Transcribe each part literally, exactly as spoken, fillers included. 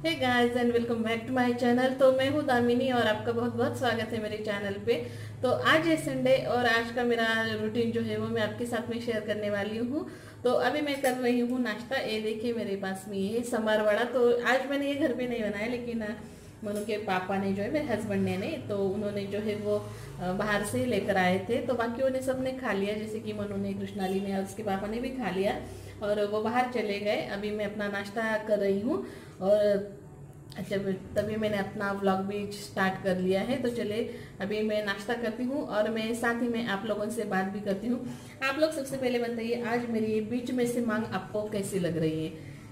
Hey guys and welcome back to my channel. तो मैं हूँ दामिनी और आपका बहुत बहुत स्वागत है मेरे चैनल पे। तो आज है संडे और आज का मेरा रूटीन जो है वो मैं आपके साथ में शेयर करने वाली हूँ। तो अभी मैं कर रही हूँ नाश्ता। ये देखिए मेरे पास में ये संभार वड़ा। तो आज मैंने ये घर पे नहीं बनाया, लेकिन मनु के पापा ने जो है मेरे हस्बैंड ने नहीं तो उन्होंने जो है वो बाहर से लेकर आए थे। तो बाकियों ने सब ने खा लिया, जैसे कि मनु ने, कृष्णाली ने और उसके पापा ने भी खा लिया और वो बाहर चले गए। अभी मैं अपना नाश्ता कर रही हूँ और अच्छा तभी मैंने अपना व्लॉग भी स्टार्ट कर लिया है। तो चले अभी मैं नाश्ता करती हूँ और मैं साथ ही में आप लोगों से बात भी करती हूँ। आप लोग सबसे पहले बताइए आज मेरी बीच में से मांग आपको कैसी लग रही है।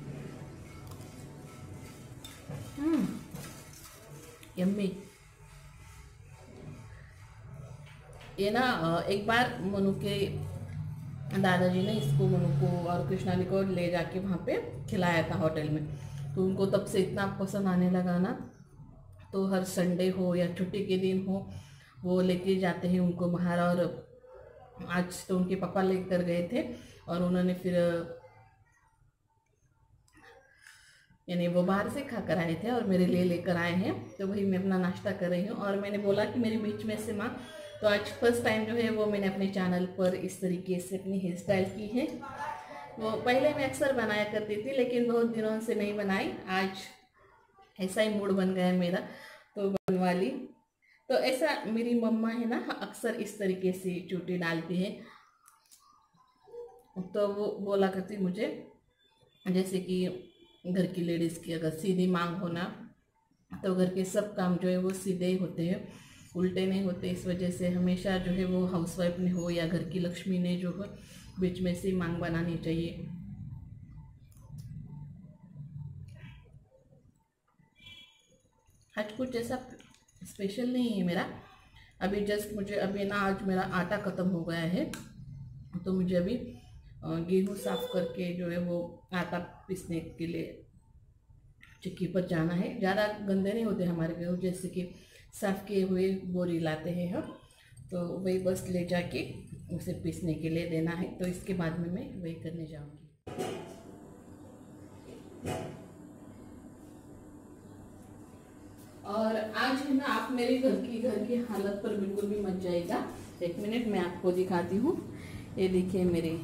Hmm yummy. ये ना एक बार मनु के दादाजी ने इसको मनु को और कृष्णाली को ले जाके वहाँ पे खिलाया था होटल में। तो उनको तब से इतना पसंद आने लगा ना, तो हर संडे हो या छुट्टी के दिन हो वो लेके जाते हैं उनको बाहर। और आज तो उनके पापा लेकर गए थे और उन्होंने फिर यानी वो बाहर से खा कर आए थे और मेरे लिए लेकर आए हैं। तो वही मैं अपना नाश्ता कर रही हूँ और मैंने बोला कि मेरे बीच में से माँ, तो आज फर्स्ट टाइम जो है वो मैंने अपने चैनल पर इस तरीके से अपनी हेयर स्टाइल की है। वो पहले मैं अक्सर बनाया करती थी लेकिन बहुत दिनों से नहीं बनाई। आज ऐसा ही मूड बन गया मेरा तो बनवा ली। तो ऐसा मेरी मम्मा है ना अक्सर इस तरीके से चूटी डालती है। तो वो बोला करती मुझे, जैसे कि घर की लेडीज़ की अगर सीधी मांग होना तो घर के सब काम जो है वो सीधे ही होते हैं, उल्टे नहीं होते। इस वजह से हमेशा जो है वो हाउसवाइफ ने हो या घर की लक्ष्मी ने जो है बीच में से मांग बनानी चाहिए। आज कुछ ऐसा स्पेशल नहीं है मेरा। अभी जस्ट मुझे अभी ना आज मेरा आटा ख़त्म हो गया है, तो मुझे अभी गेहूँ साफ करके जो है वो आटा पीसने के लिए चक्की पर जाना है। ज़्यादा गंदे नहीं होते हमारे गेहूँ, जैसे कि साफ़ किए हुए बोरी लाते हैं हम, तो वही बस ले जाके उसे पीसने के लिए देना है। तो इसके बाद में मैं वही करने जाऊंगी। और आज है ना आप मेरे घर की घर की हालत पर बिल्कुल भी मच जाएगा। एक मिनट मैं आपको दिखाती हूँ। ये देखिए मेरे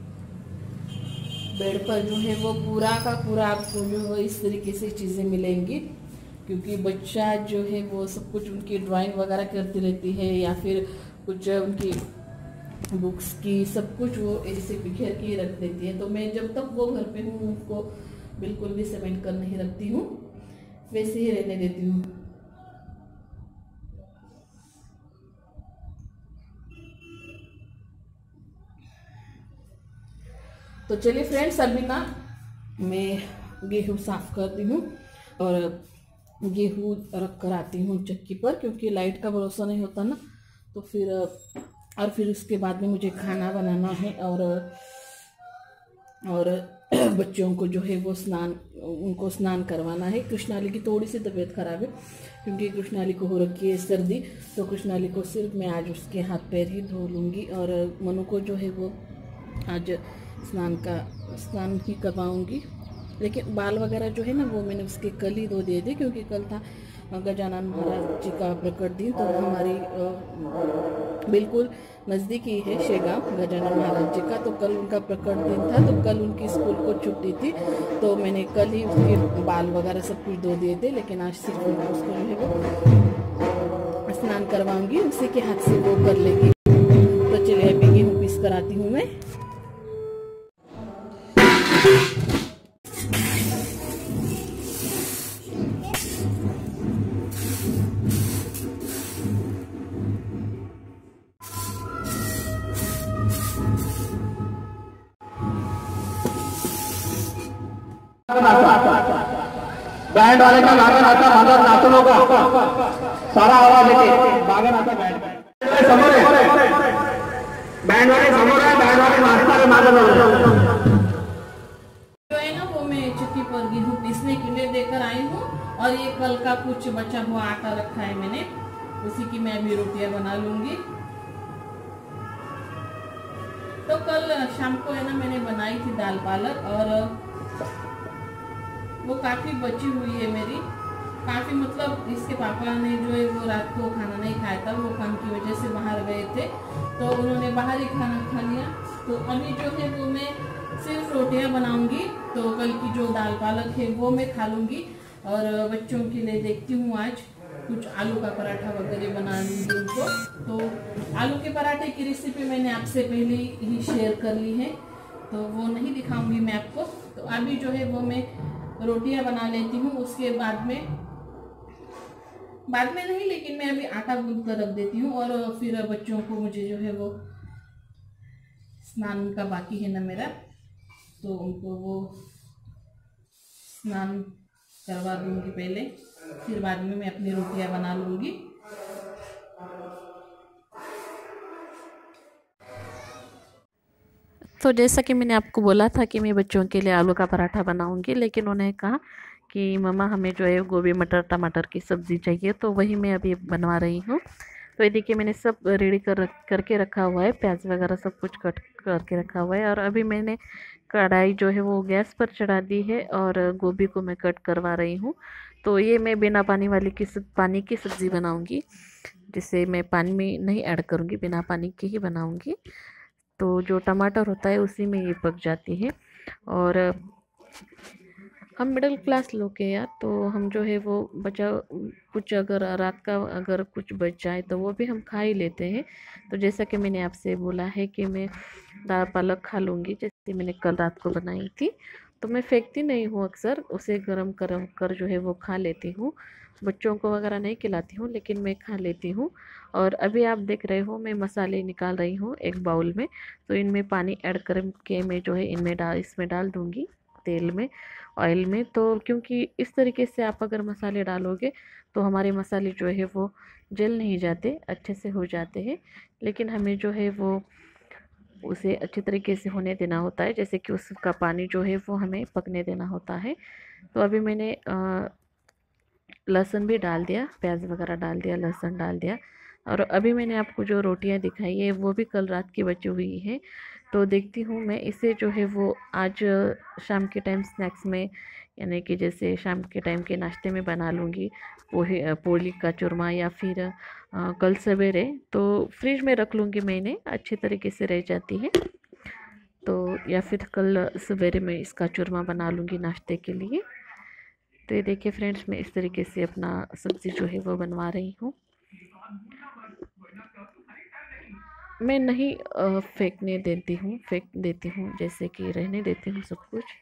बेड पर जो है वो पूरा का पूरा आपको जो है इस तरीके से चीज़ें मिलेंगी, क्योंकि बच्चा जो है वो सब कुछ उनकी ड्राइंग वगैरह करती रहती है या फिर कुछ उनकी बुक्स की सब कुछ वो ऐसे बिखेर के रख देती है। तो मैं जब तक वो घर पे हूँ उनको बिल्कुल भी समेट कर नहीं रखती हूँ, वैसे ही रहने देती हूँ। तो चलिए फ्रेंड्स, अभी ना मैं गेहूँ साफ करती हूँ और गेहूँ रख कर आती हूँ चक्की पर, क्योंकि लाइट का भरोसा नहीं होता ना। तो फिर और फिर उसके बाद में मुझे खाना बनाना है और और बच्चों को जो है वो स्नान उनको स्नान करवाना है। कृष्णाली की थोड़ी सी तबीयत खराब है, क्योंकि कृष्णाली को हो रखी है सर्दी। तो कृष्णाली को सिर्फ मैं आज उसके हाथ पैर ही धो लूँगी और मनु को जो है वो आज स्नान का स्नान ही करवाऊँगी। लेकिन बाल वगैरह जो है ना वो मैंने उसके कल ही धो दिए थे, क्योंकि कल था गजानन महाराज जी का प्रकट दिन। तो हमारी बिल्कुल नज़दीक ही है शेगांव गजानन महाराज जी का, तो कल उनका प्रकट दिन था। तो कल उनकी स्कूल को छुट्टी थी, तो मैंने कल ही उसके बाल वगैरह सब कुछ धो दिए थे। लेकिन आज सिर्फ उसको जो है वो स्नान करवाऊँगी, उसी के हाथ से वो कर लेगी। तो चलिए अभी गेहूँ पीस कर आती हूँ मैं। बैंड वाले का गाना आता मगर नाचनों का सारा आवाज लेके बागन आता बैंड समोर है, बैंड वाले समोर है, बैंड वाले नाचता है मगर जो है ना वो मैं चक्की पर गेहूँ पीसने के लिए देकर आई हूँ। और ये कल का कुछ बचा हुआ आटा रखा है मैंने, उसी की मैं अभी रोटियां बना लूंगी। तो कल शाम को है ना मैंने बनाई थी दाल पालक और वो काफ़ी बची हुई है मेरी, काफ़ी मतलब इसके पापा ने जो है वो रात को खाना नहीं खाया था, वो काम की वजह से बाहर गए थे तो उन्होंने बाहर ही खाना खा लिया। तो अभी जो है वो मैं सिर्फ रोटियां बनाऊंगी, तो कल की जो दाल पालक है वो मैं खा लूँगी। और बच्चों के लिए देखती हूँ आज कुछ आलू का पराठा वगैरह बना लूँगी उनको। तो आलू के पराठे की रेसिपी मैंने आपसे पहले ही शेयर कर ली है, तो वो नहीं दिखाऊंगी मैं आपको। तो अभी जो है वो मैं रोटियां बना लेती हूँ, उसके बाद में बाद में नहीं लेकिन मैं अभी आटा गूंद कर रख देती हूँ। और फिर बच्चों को मुझे जो है वो स्नान का बाकी है ना मेरा, तो उनको वो स्नान करवा दूंगी पहले, फिर बाद में मैं अपनी रोटियां बना लूँगी। तो जैसा कि मैंने आपको बोला था कि मैं बच्चों के लिए आलू का पराठा बनाऊंगी, लेकिन उन्हें कहा कि मम्मा हमें जो है गोभी मटर टमाटर की सब्ज़ी चाहिए, तो वही मैं अभी बनवा रही हूँ। तो ये देखिए मैंने सब रेडी कर करके रखा हुआ है, प्याज वगैरह सब कुछ कट करके रखा हुआ है। और अभी मैंने कढ़ाई जो है वो गैस पर चढ़ा दी है और गोभी को मैं कट करवा रही हूँ। तो ये मैं बिना पानी वाली की पानी की सब्ज़ी बनाऊँगी, जिसे मैं पानी में नहीं ऐड करूँगी, बिना पानी की ही बनाऊँगी। तो जो टमाटर होता है उसी में ये पक जाती है। और हम मिडिल क्लास लोग हैं यार, तो हम जो है वो बचा कुछ अगर रात का अगर कुछ बच जाए तो वो भी हम खा ही लेते हैं। तो जैसा कि मैंने आपसे बोला है कि मैं दाल पालक खा लूँगी, जैसे मैंने कल रात को बनाई थी, तो मैं फेंकती नहीं हूँ, अक्सर उसे गरम गरम कर जो है वो खा लेती हूँ। बच्चों को वगैरह नहीं खिलाती हूँ, लेकिन मैं खा लेती हूँ। और अभी आप देख रहे हो मैं मसाले निकाल रही हूँ एक बाउल में, तो इनमें पानी ऐड करके मैं जो है इनमें डाल इसमें डाल दूँगी तेल में, ऑयल में। तो क्योंकि इस तरीके से आप अगर मसाले डालोगे तो हमारे मसाले जो है वो जल नहीं जाते, अच्छे से हो जाते हैं। लेकिन हमें जो है वो उसे अच्छे तरीके से होने देना होता है, जैसे कि उसका पानी जो है वो हमें पकने देना होता है। तो अभी मैंने लहसुन भी डाल दिया, प्याज वगैरह डाल दिया, लहसुन डाल दिया। और अभी मैंने आपको जो रोटियां दिखाई है वो भी कल रात की बची हुई है। तो देखती हूँ मैं इसे जो है वो आज शाम के टाइम स्नैक्स में, यानी कि जैसे शाम के टाइम के नाश्ते में बना लूँगी, पोहे पोली का चूरमा, या फिर आ, कल सवेरे तो फ्रिज में रख लूँगी मैंने, अच्छे तरीके से रह जाती है। तो या फिर कल सवेरे मैं इसका चूरमा बना लूँगी नाश्ते के लिए। तो ये देखिए फ्रेंड्स, मैं इस तरीके से अपना सब्ज़ी जो है वो बनवा रही हूँ। मैं नहीं फेंकने देती हूँ फेंक देती हूँ जैसे कि रहने देती हूँ सब कुछ।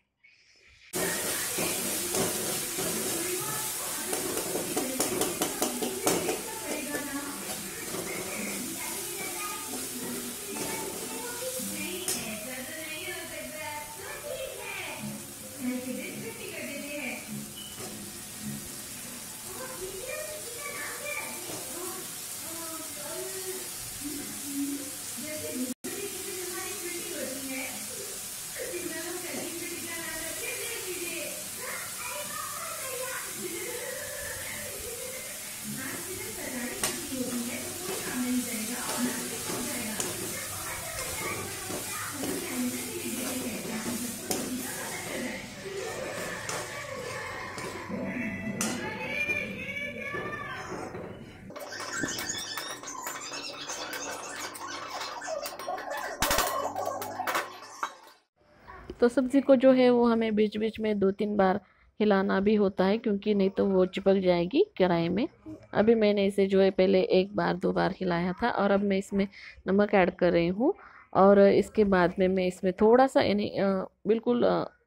तो सब्ज़ी को जो है वो हमें बीच बीच में दो तीन बार हिलाना भी होता है, क्योंकि नहीं तो वो चिपक जाएगी कढ़ाई में। अभी मैंने इसे जो है पहले एक बार दो बार हिलाया था, और अब मैं इसमें नमक ऐड कर रही हूँ। और इसके बाद में मैं इसमें थोड़ा सा यानी बिल्कुल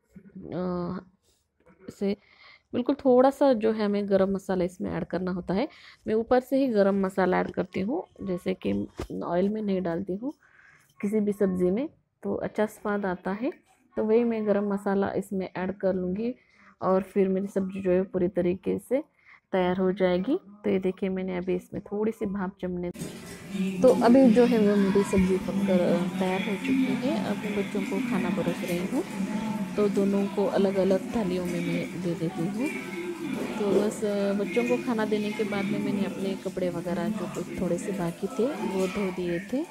इसे बिल्कुल थोड़ा सा जो है हमें गरम मसाला इसमें ऐड करना होता है। मैं ऊपर से ही गरम मसाला ऐड करती हूँ, जैसे कि ऑयल में नहीं डालती हूँ किसी भी सब्ज़ी में, तो अच्छा स्वाद आता है। तो वही मैं गरम मसाला इसमें ऐड कर लूँगी, और फिर मेरी सब्ज़ी जो है पूरी तरीके से तैयार हो जाएगी। तो ये देखिए मैंने अभी इसमें थोड़ी सी भाप जमने, तो अभी जो है वो मेरी सब्ज़ी पककर तैयार हो चुकी है। अब मैं बच्चों को खाना परोस रही हूँ, तो दोनों को अलग अलग थालियों में मैं दे देती हूँ। तो बस बच्चों को खाना देने के बाद में मैंने अपने कपड़े वगैरह जो कुछ थोड़े से बाकी थे वो धो दिए थे।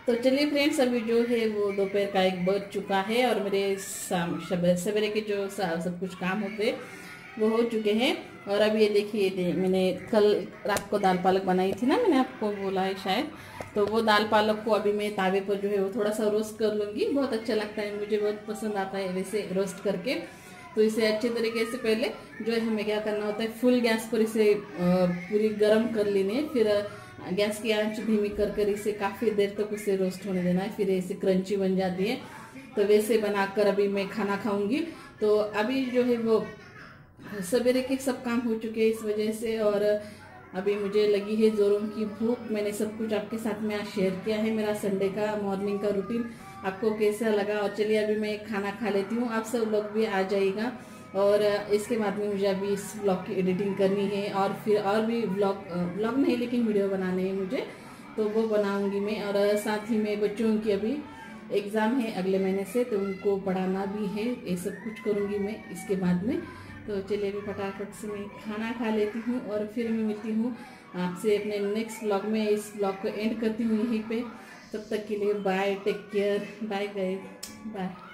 तो चलिए फ्रेंड्स, अभी जो है वो दोपहर का एक बज चुका है और मेरे शाम सवेरे के जो सब कुछ काम होते वो हो चुके हैं। और अब ये देखिए, मैंने कल रात को दाल पालक बनाई थी ना, मैंने आपको बोला है शायद, तो वो दाल पालक को अभी मैं तावे पर जो है वो थोड़ा सा रोस्ट कर लूँगी। बहुत अच्छा लगता है, मुझे बहुत पसंद आता है वैसे रोस्ट करके। तो इसे अच्छे तरीके से पहले जो है हमें क्या करना होता है, फुल गैस पर इसे पूरी गर्म कर लेनी है, फिर गैस की आंच धीमी कर कर इसे काफ़ी देर तक उसे रोस्ट होने देना है, फिर इसे क्रंची बन जाती है। तो वैसे बनाकर अभी मैं खाना खाऊंगी। तो अभी जो है वो सवेरे के सब काम हो चुके हैं इस वजह से, और अभी मुझे लगी है जोरों की भूख। मैंने सब कुछ आपके साथ में आज शेयर किया है, मेरा संडे का मॉर्निंग का रूटीन आपको कैसा लगा। और चलिए अभी मैं खाना खा लेती हूँ, आप सब लोग भी आ जाइएगा। और इसके बाद में मुझे अभी इस ब्लॉग की एडिटिंग करनी है, और फिर और भी ब्लॉग ब्लॉग नहीं लेकिन वीडियो बनाने हैं मुझे, तो वो बनाऊंगी मैं। और साथ ही में बच्चों की अभी एग्ज़ाम है अगले महीने से, तो उनको पढ़ाना भी है, ये सब कुछ करूँगी मैं इसके बाद में। तो चलिए अभी फटाफट से मैं खाना खा लेती हूँ और फिर मैं मिलती हूँ आपसे अपने नेक्स्ट ब्लॉग में। इस ब्लॉग को एंड करती हूँ यहीं पे। तब तक के लिए bye, take care, bye guys, bye.